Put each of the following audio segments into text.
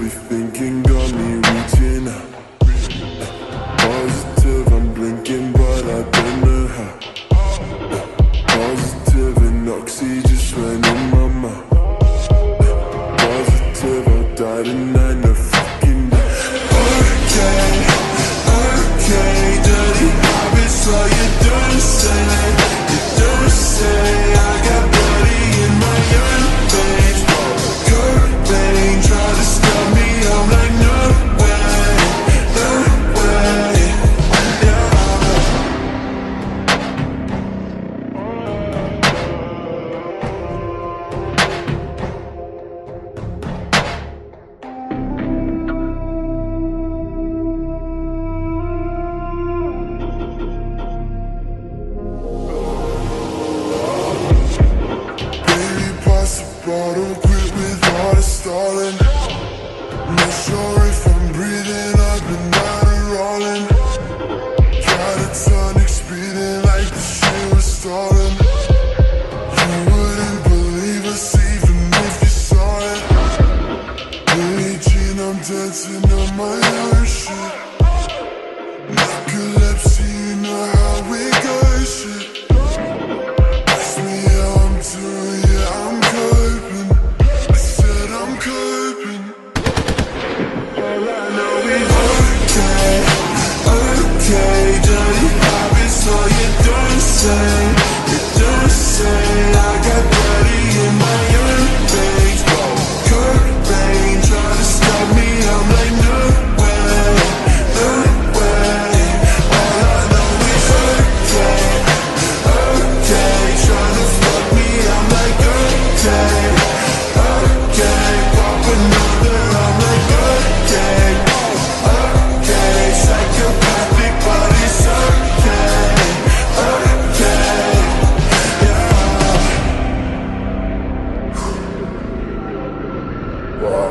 Silly thinking got me reaching out. Positive, I'm blinking, but I don't know how. Positive and oxy just went in my mouth. Positive, I'll die tonight, no fucking doubt. Okay, okay, dirty habits, so you don't say, you don't say. I got bloody in my own veins. Cobain try to stop me, I'm like no way, no way, yeah. Baby, pass the bottle, quit with all the stalling. Not sure if I'm breathing, I've been out of rollin. Catatonic speeding like the shit was stalling. You wouldn't believe us even if you saw it. Billie Jean, I'm dancing on my own shit. Narcolepsy, you know how we go shit. Ask me how I'm doing, yeah, I'm coping. I said I'm coping. All I know is okay, okay. Dirty habits, so you don't say, you don't say. I got bloody in my own veins. Cobain try to stop me, I'm like no way, no way. All I know is okay, okay. Trying to fuck me, I'm like okay, okay. Pop another, I'm like okay, okay. Psychopathic, but it's okay, okay, yeah. Wow.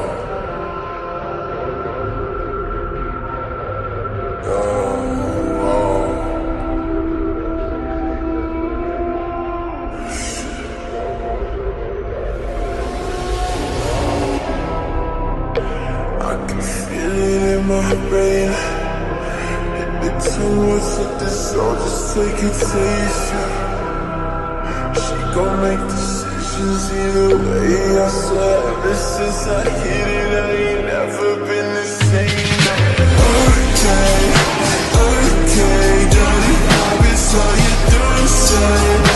I can feel it in my brain. It's too much of this, I'll just take it taste. She gon' make decisions either way. I swear, ever since I hit it, I ain't never been the same. Okay, okay, dirty habits, all you don't say.